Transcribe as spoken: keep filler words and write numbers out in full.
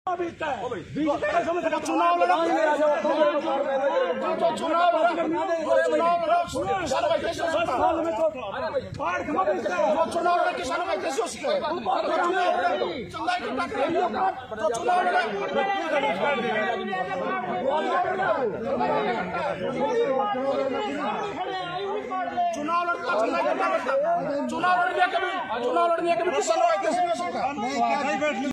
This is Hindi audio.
चुनाव लड़ा जो चुनाव चुनाव कैसे हो सकता जो चुनाव लड़ा किसानों का कैसे हो सकता है चंदा इकट्ठा जो चुनाव लड़ा चुनाव लड़ता चंदा इकट्ठा करता चुनाव लड़ने के भी चुनाव लड़ने के भी किसानों का कैसे हो सकता है।